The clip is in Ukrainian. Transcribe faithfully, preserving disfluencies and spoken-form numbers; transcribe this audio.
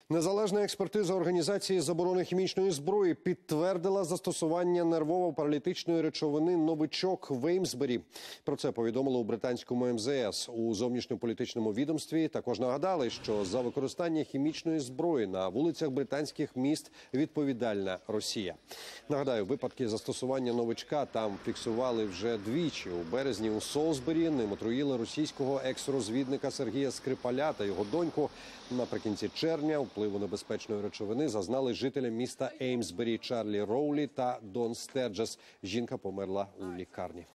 Незалежна експертиза Організації заборони хімічної зброї підтвердила застосування нервово-паралітичної речовини «Новичок» в Еймсбері. Про це повідомили у британському ем зе ес. У зовнішньополітичному відомстві також нагадали, що за використання хімічної зброї на вулицях британських міст відповідальна Росія. Нагадаю, випадки застосування «Новичка» там фіксували вже двічі. У березні у Солсбері ним отруїли російського екс-розвідника Сергія Скрипаля та його доньку. Наприкінці червня впливу небезпечної речовини зазнали жителі міста Еймсбері Чарлі Роулі та Дон Стерджес. Жінка померла у лікарні.